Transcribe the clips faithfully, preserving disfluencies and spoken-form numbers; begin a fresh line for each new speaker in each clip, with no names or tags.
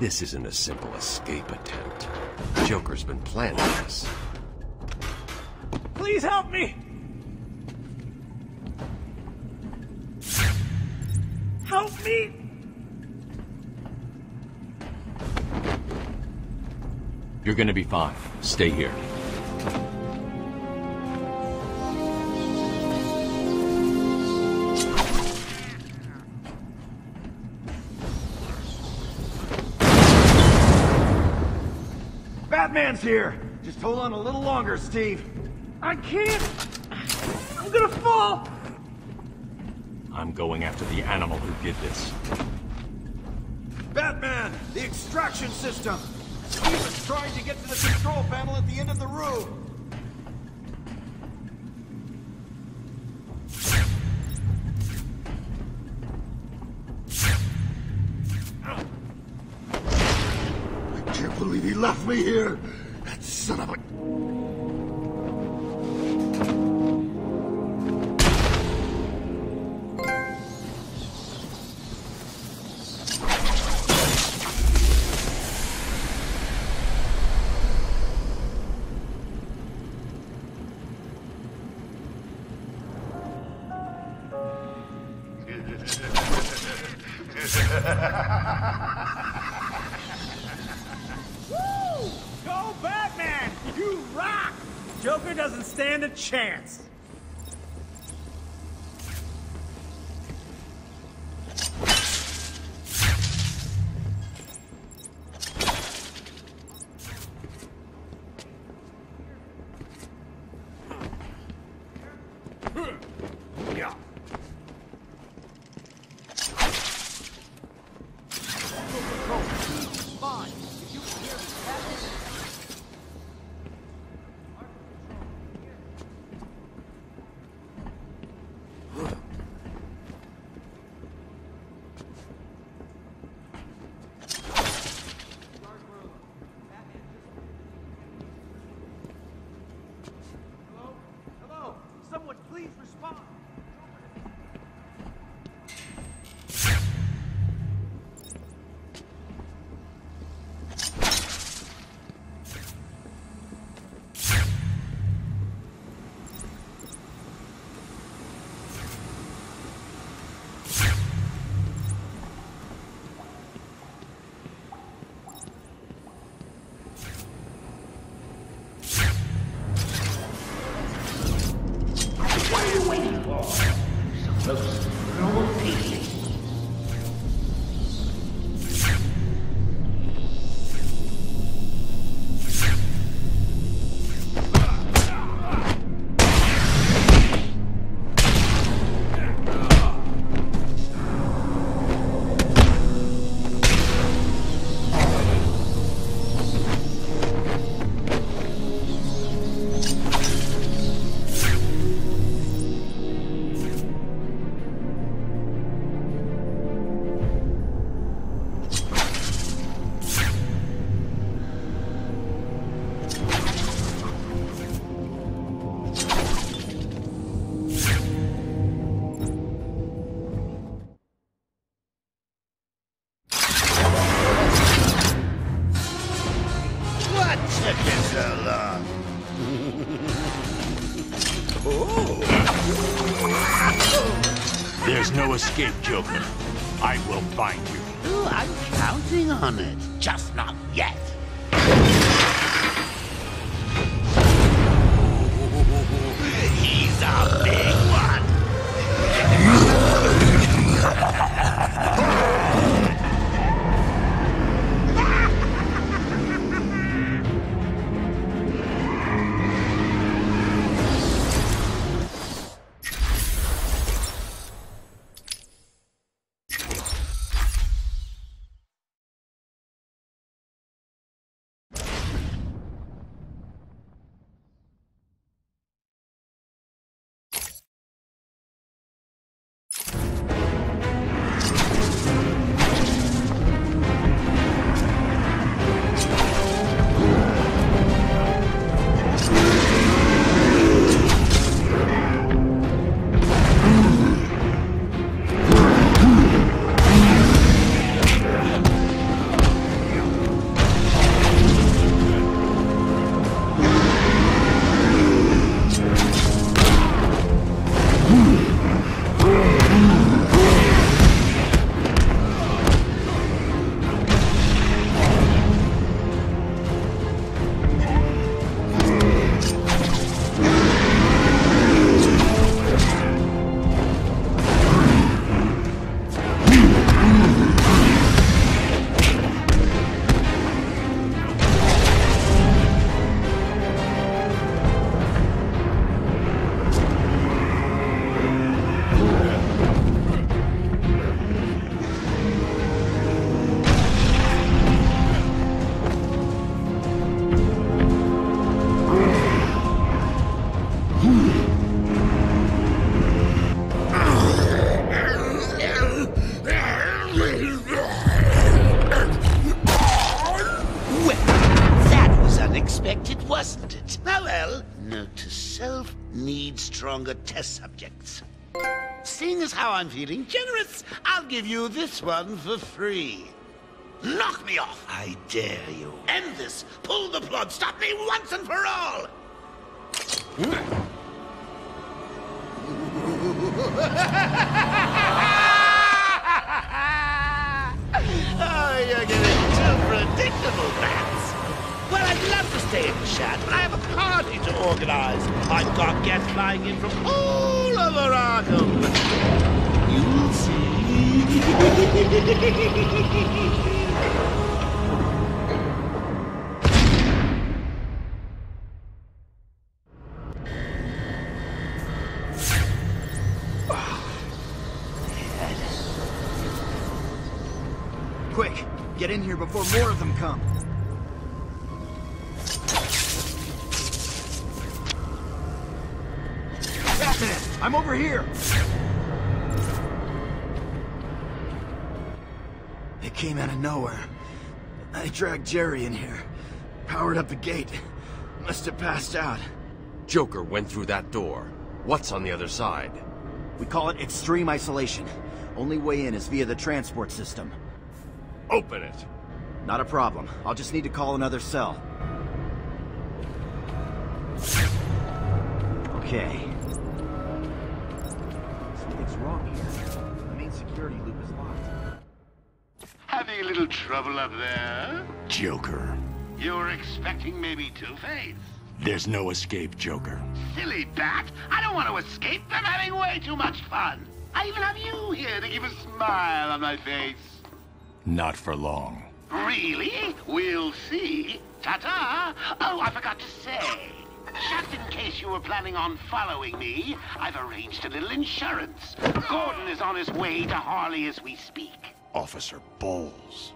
This isn't a simple escape attempt. Joker's been planning this.
Please help me! Help me!
You're gonna be fine. Stay here.
Batman's here! Just hold on a little longer, Steve. I can't! I'm gonna fall!
I'm going after the animal who did this.
Batman! The extraction system! Steve is trying to get to the control panel at the end of the room!
I can't believe he left me here! That son of a...
Woo! Go Batman! You rock! Joker doesn't stand a chance. Yeah. Someone please respond!
Close. Normal peace.
There's no escape, Joker. I will find you.
Oh, I'm counting on it. Just not yet. He's a big stronger test subjects. Seeing as how I'm feeling generous, I'll give you this one for free. Knock me off, I dare you. End this. Pull the plug. Stop me once and for all. Oh, you're getting too predictable, Bats. Well, I'd love to stay and chat, but I have a party to organize. I've got guests flying in from all over Arkham. You'll see.
Quick, get in here before more of them come. Batman, I'm over here! They came out of nowhere. I dragged Jerry in here. Powered up the gate. Must have passed out.
Joker went through that door. What's on the other side?
We call it extreme isolation. Only way in is via the transport system.
Open it!
Not a problem. I'll just need to call another cell. Okay. Something's wrong here. The main security loop is locked.
Having a little trouble up there?
Joker.
You were expecting maybe Two-Face?
There's no escape, Joker.
Silly bat! I don't want to escape. I'm having way too much fun. I even have you here to give a smile on my face.
Not for long.
Really? We'll see. Ta-ta! Oh, I forgot to say. Just in case you were planning on following me, I've arranged a little insurance. Gordon is on his way to Harley as we speak.
Officer Bowles.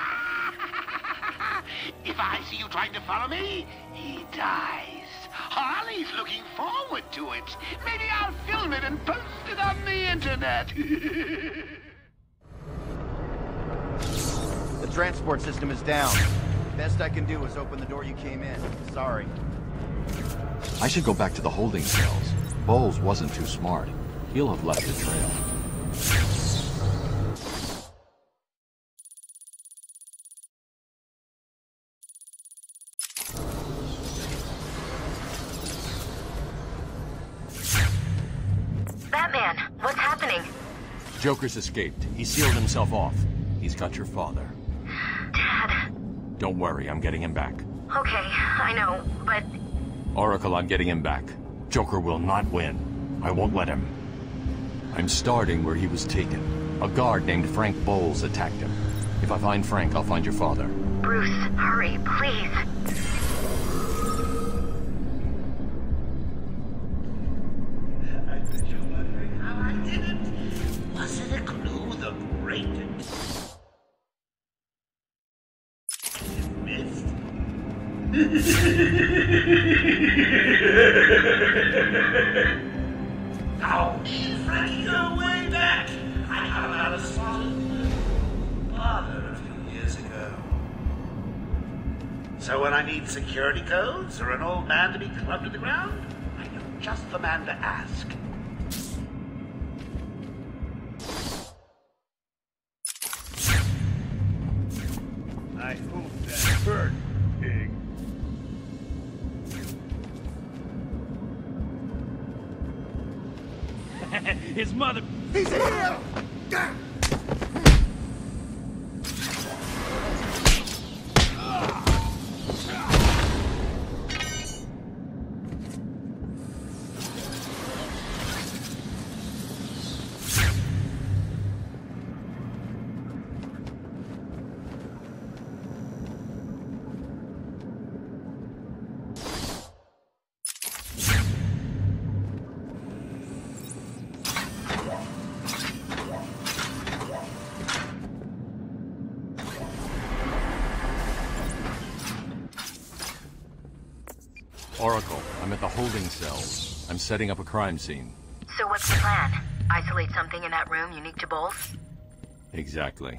If I see you trying to follow me, he dies. Harley's looking forward to it. Maybe I'll film it and post it on the internet.
The transport system is down. Best I can do is open the door you came in. Sorry.
I should go back to the holding cells. Bowles wasn't too smart. He'll have left a trail.
Batman, what's happening?
Joker's escaped. He sealed himself off. He's got your father.
Dad.
Don't worry, I'm getting him back.
Okay, I know, but...
Oracle, I'm getting him back. Joker will not win. I won't let him. I'm starting where he was taken. A guard named Frank Bowles attacked him. If I find Frank, I'll find your father.
Bruce, hurry, please.
I bet you're wondering how I did it. Was it a clue the great missed? Oh, Frankie, go way back. I got him out of spotted father a few years ago. So when I need security codes or an old man to be clubbed to the ground, I know just the man to ask.
I hope that hurt, pig. His mother...
He's here!
Oracle, I'm at the holding cell. I'm setting up a crime scene.
So what's the plan? Isolate something in that room unique to Bowles?
Exactly.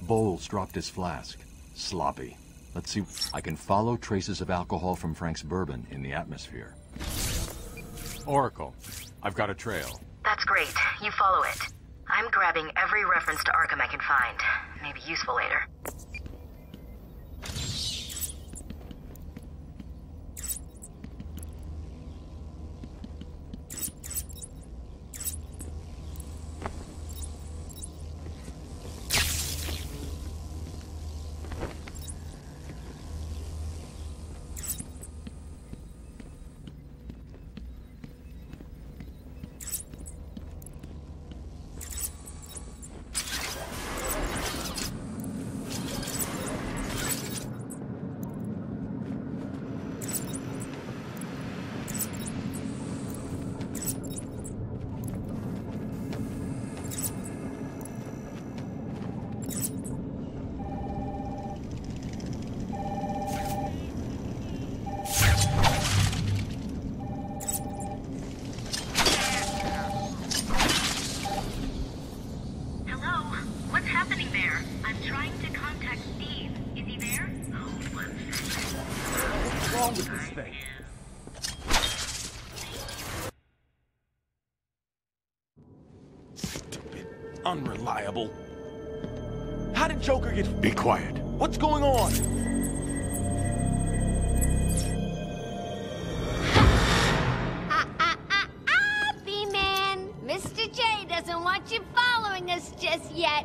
Bowles dropped his flask. Sloppy. Let's see. I can follow traces of alcohol from Frank's bourbon in the atmosphere.
Oracle, I've got a trail.
That's great. You follow it. I'm grabbing every reference to Arkham I can find. Maybe useful later.
Unreliable. How did Joker get...
Be quiet.
What's going on?
Ah, ah, ah, ah, B-Man! Mister J doesn't want you following us just yet.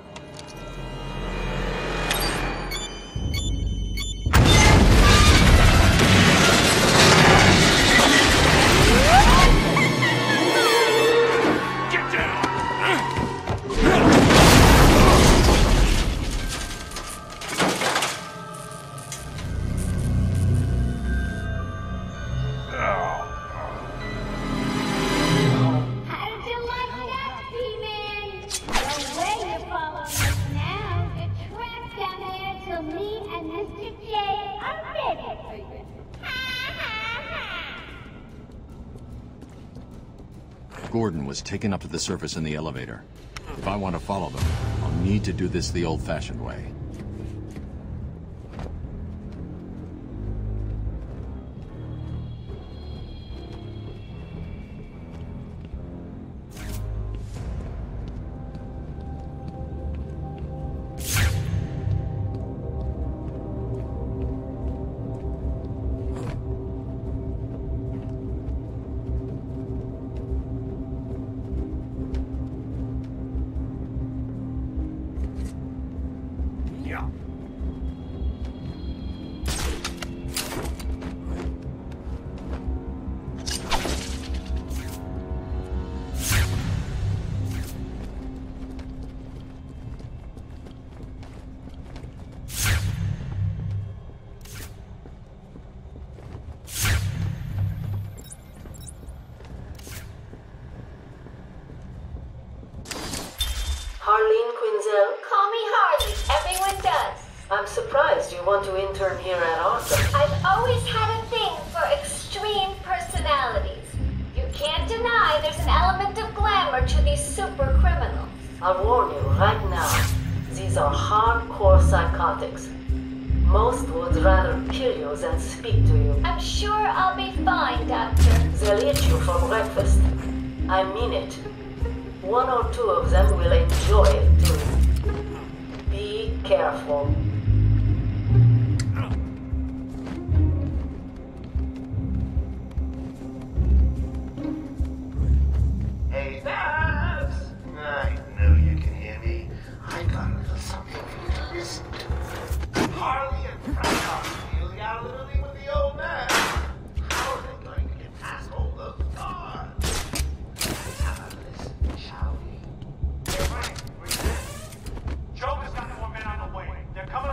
Gordon was taken up to the surface in the elevator. If I want to follow them, I'll need to do this the old-fashioned way.
Harleen Quinzel?
Call me Harley. Everyone does.
I'm surprised you want to intern here at Arkham.
I've always had a thing for extreme personalities. You can't deny there's an element of glamour to these super criminals.
I'll warn you right now. These are hardcore psychotics. Most would rather kill you than speak to you.
I'm sure I'll be fine, Doctor.
They'll eat you for breakfast. I mean it. One or two of them will enjoy it too. Be careful.
Hey, Babs! I know you can hear me. I got a little something for you to listen to. Harley and Frank are dealing out a little thing with the old man. How are they going to get past all those guards? Let's have a listen, shall we? Hey, Frank, where you at? Joker's got more men on the way. They're coming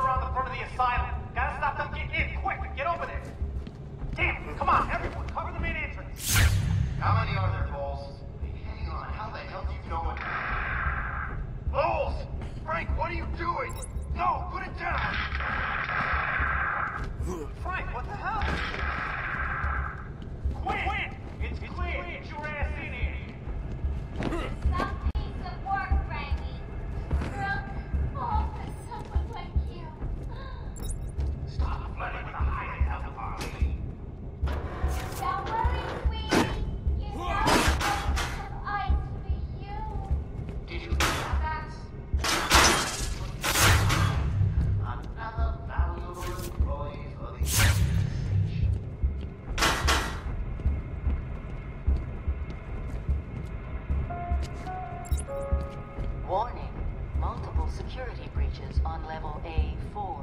breaches on level A four.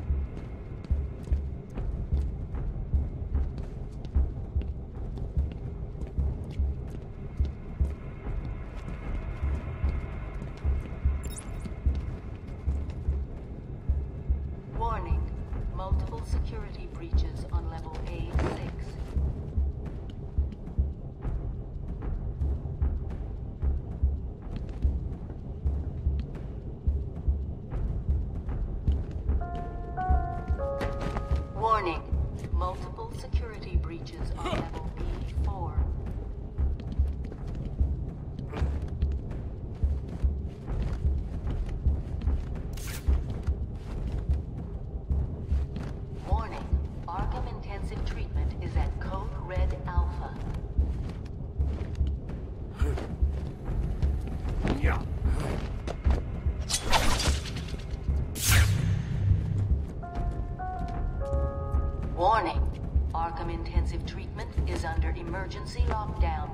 Warning. Multiple security breaches on level A six. Warning. Multiple security breaches on level B four. Warning. Arkham Intensive Treatment is at Code Red Alpha.
Yeah.
Warning. Arkham Intensive Treatment is under emergency lockdown.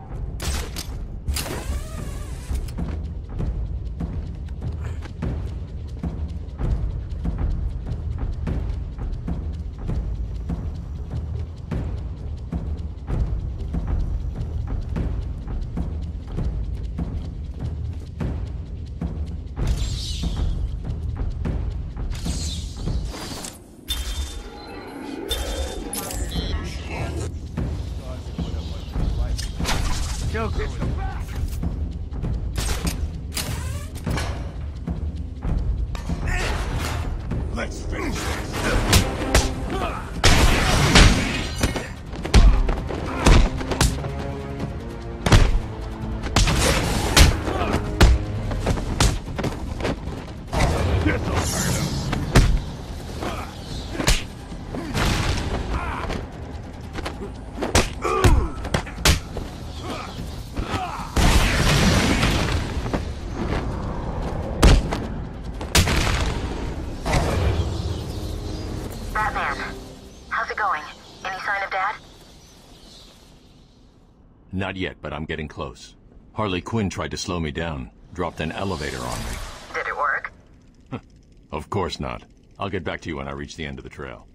Joker.
Let's finish this.
Batman, how's it going? Any sign of Dad?
Not yet, but I'm getting close. Harley Quinn tried to slow me down, dropped an elevator on me.
Did it work?
Of course not. I'll get back to you when I reach the end of the trail.